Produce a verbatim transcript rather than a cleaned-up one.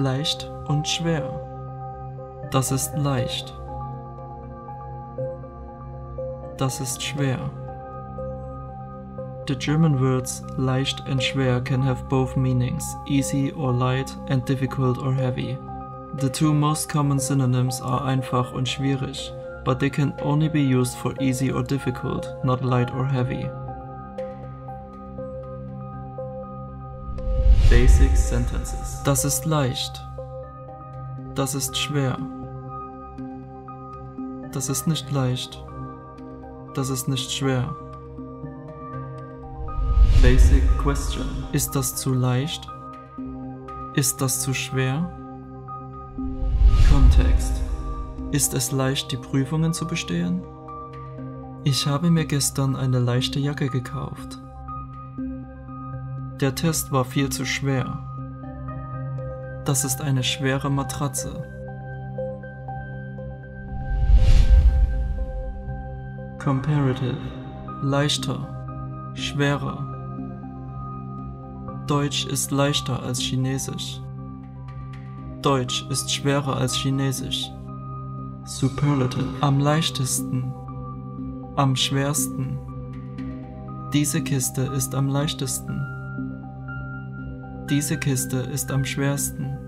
leicht und schwer. Das ist leicht. Das ist schwer. The German words leicht and schwer can have both meanings, easy or light and difficult or heavy. The two most common synonyms are einfach und schwierig, but they can only be used for easy or difficult, not light or heavy. Basic sentences. Das ist leicht. Das ist schwer. Das ist nicht leicht. Das ist nicht schwer. Basic question. Ist das zu leicht? Ist das zu schwer? Kontext. Ist es leicht, die Prüfungen zu bestehen? Ich habe mir gestern eine leichte Jacke gekauft. Der Test war viel zu schwer. Das ist eine schwere Matratze. Comparative. Leichter. Schwerer. Deutsch ist leichter als Chinesisch. Deutsch ist schwerer als Chinesisch. Superlative. Am leichtesten. Am schwersten. Diese Kiste ist am leichtesten. Diese Kiste ist am schwersten.